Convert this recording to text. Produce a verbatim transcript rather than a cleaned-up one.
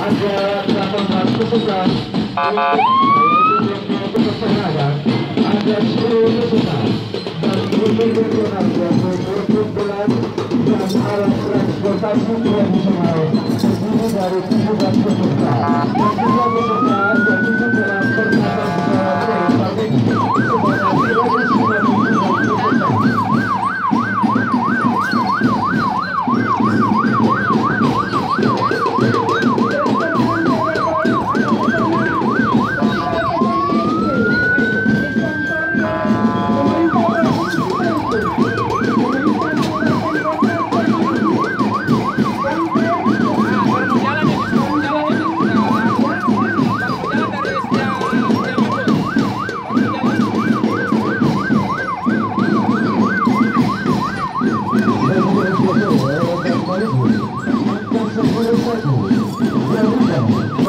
ada delapan belas peserta ada sepuluh peserta dan untuk berkenan dan berkenan dan alat transportasi tradisional terdiri dari tujuh belas peserta dan tiga peserta terjun dalam persiapan pesawat terbang sebanyak dua ratus sembilan puluh sembilan peserta. Thank you.